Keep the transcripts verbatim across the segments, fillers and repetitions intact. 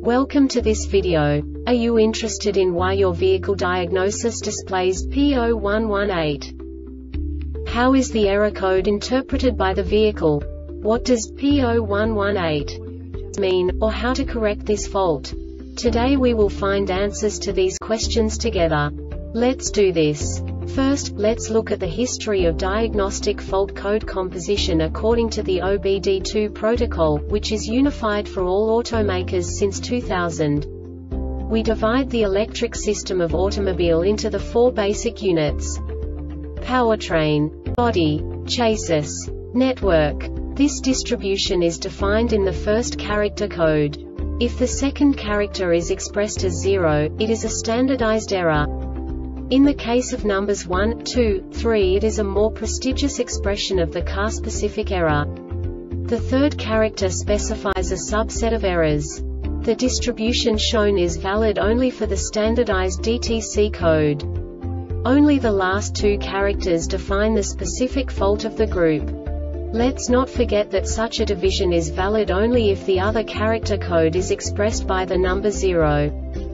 Welcome to this video. Are you interested in why your vehicle diagnosis displays P zero one one eight? How is the error code interpreted by the vehicle? What does P zero one one eight mean, or how to correct this fault? Today we will find answers to these questions together. Let's do this. First, let's look at the history of diagnostic fault code composition according to the O B D two protocol, which is unified for all automakers since two thousand. We divide the electric system of automobile into the four basic units: powertrain, body, chassis, network. This distribution is defined in the first character code. If the second character is expressed as zero, it is a standardized error. In the case of numbers one, two, three, it is a more prestigious expression of the car-specific error. The third character specifies a subset of errors. The distribution shown is valid only for the standardized D T C code. Only the last two characters define the specific fault of the group. Let's not forget that such a division is valid only if the other character code is expressed by the number zero.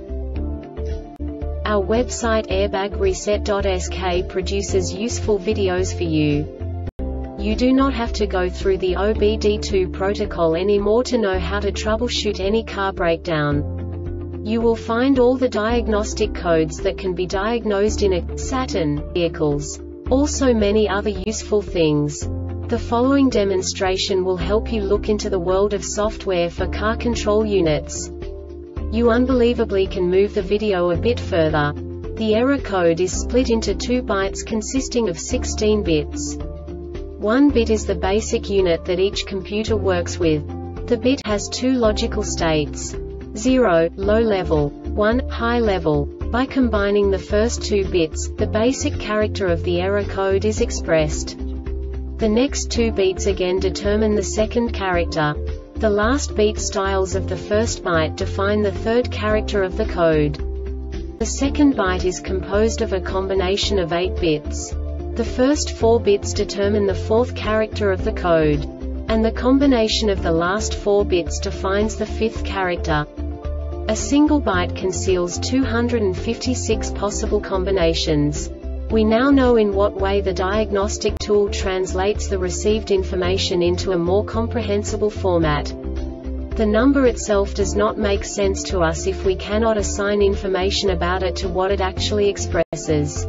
Our website airbag reset dot S K produces useful videos for you. You do not have to go through the O B D two protocol anymore to know how to troubleshoot any car breakdown. You will find all the diagnostic codes that can be diagnosed in a Saturn vehicles. Also many other useful things. The following demonstration will help you look into the world of software for car control units. You unbelievably can move the video a bit further. The error code is split into two bytes consisting of sixteen bits. One bit is the basic unit that each computer works with. The bit has two logical states: zero, low level, one, high level. By combining the first two bits, the basic character of the error code is expressed. The next two beats again determine the second character. The last beat styles of the first byte define the third character of the code. The second byte is composed of a combination of eight bits. The first four bits determine the fourth character of the code. And the combination of the last four bits defines the fifth character. A single byte conceals two hundred fifty-six possible combinations. We now know in what way the diagnostic tool translates the received information into a more comprehensible format. The number itself does not make sense to us if we cannot assign information about it to what it actually expresses.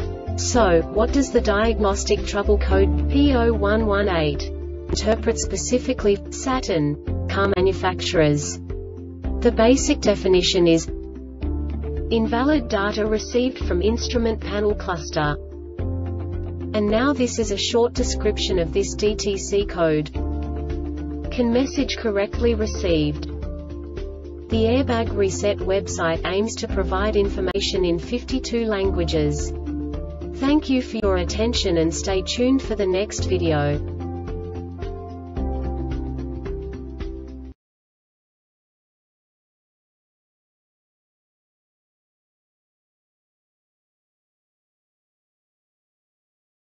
So, what does the diagnostic trouble code P zero one one eight interpret specifically for Saturn car manufacturers? The basic definition is invalid data received from instrument panel cluster. And now this is a short description of this D T C code. Can message correctly received. The Airbag Reset website aims to provide information in fifty-two languages. Thank you for your attention and stay tuned for the next video.